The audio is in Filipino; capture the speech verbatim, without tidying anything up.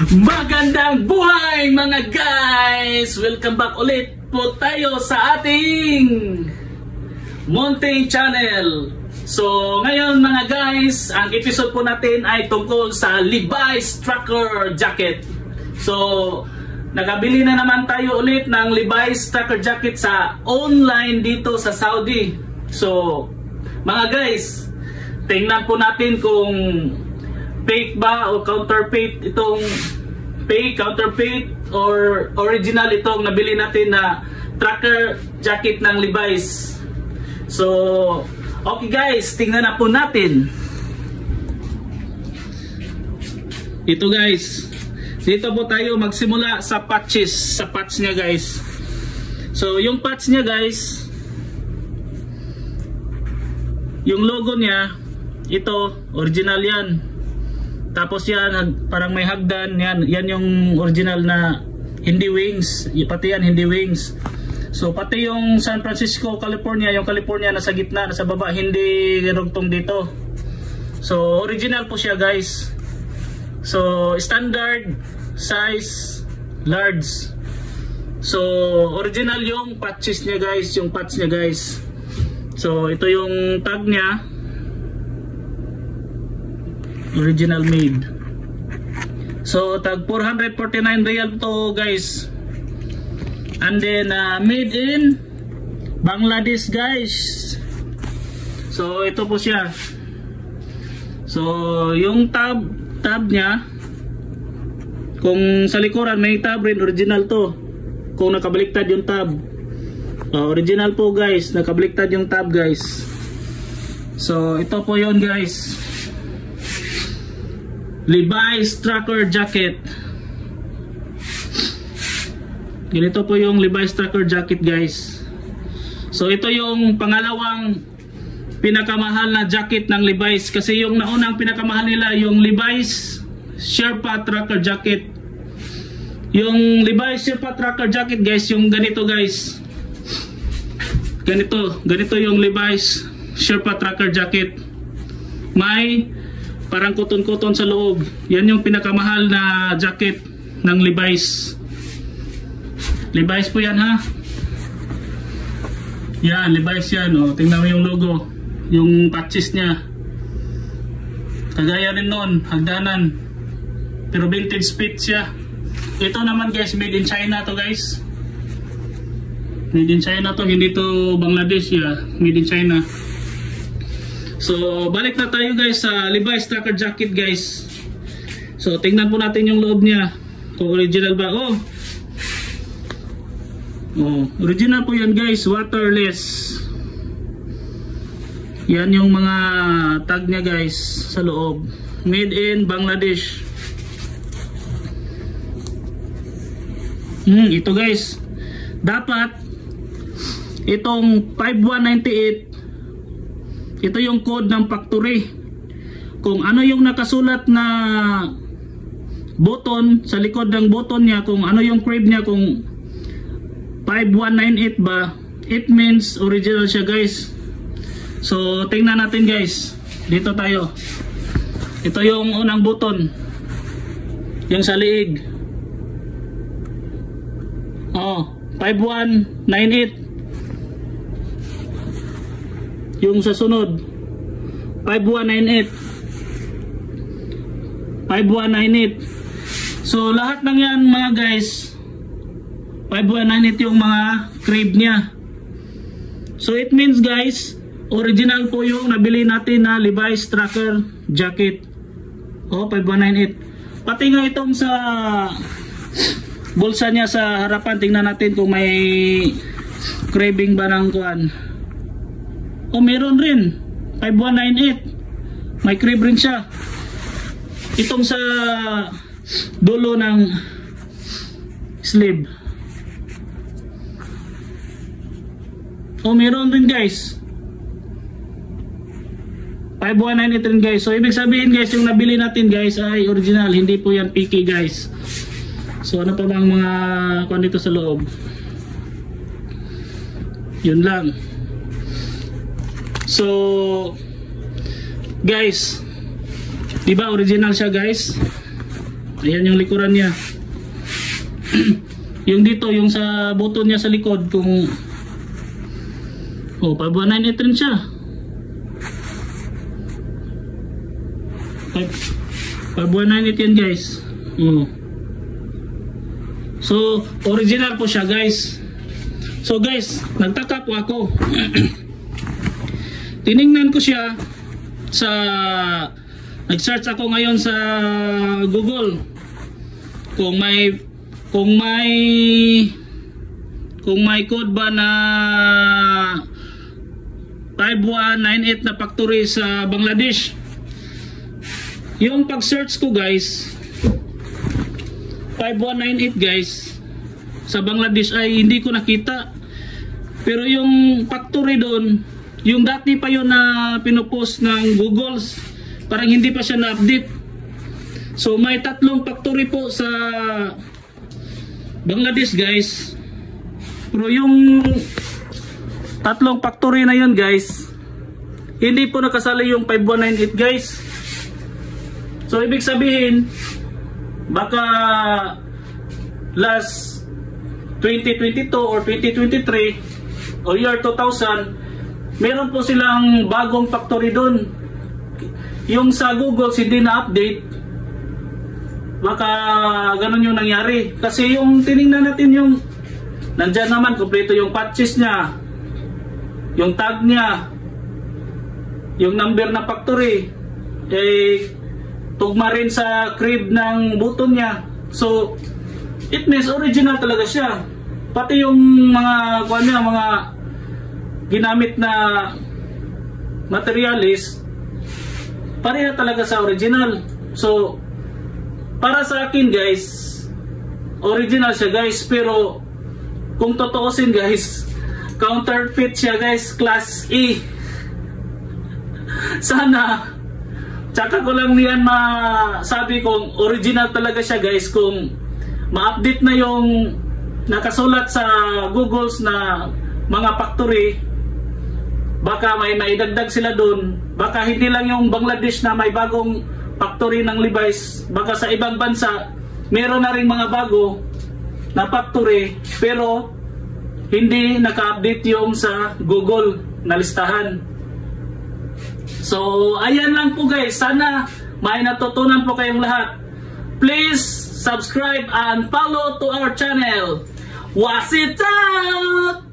Magandang buhay mga guys! Welcome back ulit po tayo sa ating Mountain Channel. So ngayon mga guys, ang episode po natin ay tungkol sa Levi's Trucker Jacket. So nakabili na naman tayo ulit ng Levi's Trucker Jacket sa online dito sa Saudi. So mga guys, tingnan po natin kung fake ba o counterfeit itong fake, counterfeit or original itong nabili natin na trucker jacket ng Levi's. So okay guys, tingnan na po natin. Ito guys, dito po tayo magsimula sa patches, sa patch niya guys. So yung patch niya guys, yung logo niya, ito original yan. Tapos yan, parang may hagdan, yan, yan yung original na hindi wings, pati yan hindi wings. So pati yung San Francisco, California, yung California nasa gitna, nasa baba, hindi rugtong dito. So original po siya guys. So standard size large. So original yung patches niya guys, yung patch niya guys. So ito yung tag niya, original made. So tag four hundred forty-nine real to guys. And then uh, made in Bangladesh guys. So ito po siya. So yung tab tab niya, kung sa likuran may tab rin, original to. Kung nakabaliktad yung tab, uh, original po guys, nakabaliktad yung tab guys. So ito po yon guys, Levi's Trucker Jacket. Ganito po yung Levi's Trucker Jacket guys. So ito yung pangalawang pinakamahal na jacket ng Levi's, kasi yung naunang pinakamahal nila yung Levi's Sherpa Trucker Jacket. Yung Levi's Sherpa Trucker Jacket guys, yung ganito guys, ganito, ganito yung Levi's Sherpa Trucker Jacket. May parang kuton-kuton sa loob. Yan yung pinakamahal na jacket ng Levi's. Levi's po yan ha. Yan, Levi's yan. O, tingnan mo yung logo, yung patches niya. Kagaya rin nun, hagdanan. Pero vintage fit siya. Ito naman guys, made in China to guys. Made in China to, hindi to Bangladesh ya. Made in China. So balik na tayo guys sa Levi's Trucker Jacket guys. So tingnan po natin yung loob niya, kung original ba. Oh, oh original po yan guys, waterless. Yan yung mga tag niya guys sa loob, made in Bangladesh. Hmm, ito guys, dapat itong five one nine eight, ito yung code ng factory. Kung ano yung nakasulat na button sa likod ng button niya, kung ano yung crib niya, kung five one nine eight ba, it means original siya guys. So tingnan natin guys, dito tayo. Ito yung unang button, yung sa liig. Oh, five one nine eight. Yung sa sunod, five one nine eight. five one nine eight. So lahat ng yan mga guys, five one nine eight yung mga crib niya. So it means guys, original po yung nabili natin na Levi's Trucker Jacket. Oh, five one nine eight. Pati nga itong sa bulsa niya sa harapan, tingnan natin kung may craving ba ng kuan. Oh, meron rin, five one nine eight. May crib rin siya. Itong sa dulo ng sleeve. Oh, meron rin guys, five one nine eight rin guys. So ibig sabihin guys, yung nabili natin guys ay original, hindi po yan P K guys. So ano pa bang mga kuan dito sa loob? Yun lang. So guys, diba original siya guys? Ayan yung likuran niya. Yung dito, yung sa button niya sa likod, kung oh, five one nine eight rin siya. five one nine eight yan guys. Oh. So, original po siya guys. So guys, nagtaka po ako. Tiningnan ko siya sa nag-search ako ngayon sa Google kung may kung may kung may code ba na five one nine eight na factory sa Bangladesh. Yung pag-search ko guys, five one nine eight guys sa Bangladesh ay hindi ko nakita. Pero yung factory doon, yung dati pa yun na pinopost ng Google, parang hindi pa siya na-update. So may tatlong factory po sa Bangladesh guys. Pero yung tatlong factory na yun guys, hindi po nakasali yung five one nine eight guys. So ibig sabihin, baka last twenty twenty-two or twenty twenty-three o year two thousand, meron po silang bagong factory doon. Yung sa Google hindi na-update, baka ganun yung nangyari. Kasi yung tinignan natin yung nandyan naman, kompleto yung patches nya, yung tag nya, yung number na factory, eh tugma rin sa crib ng button nya. So it means original talaga siya. Pati yung mga kuan niya, mga ginamit na materialis, pareha talaga sa original. So para sa akin guys, original siya guys, pero kung totoosin guys, counterfeit siya guys, class E. Sana tsaka ko lang niyan masabi kung original talaga siya guys, kung ma-update na yung nakasulat sa Googles na mga factory, baka may naidagdag sila doon. Baka hindi lang yung Bangladesh na may bagong factory ng Levi's, baka sa ibang bansa meron na rin mga bago na factory, pero hindi naka-update yung sa Google na listahan. So ayan lang po guys, sana may natutunan po kayong lahat. Please subscribe and follow to our channel. Was it out?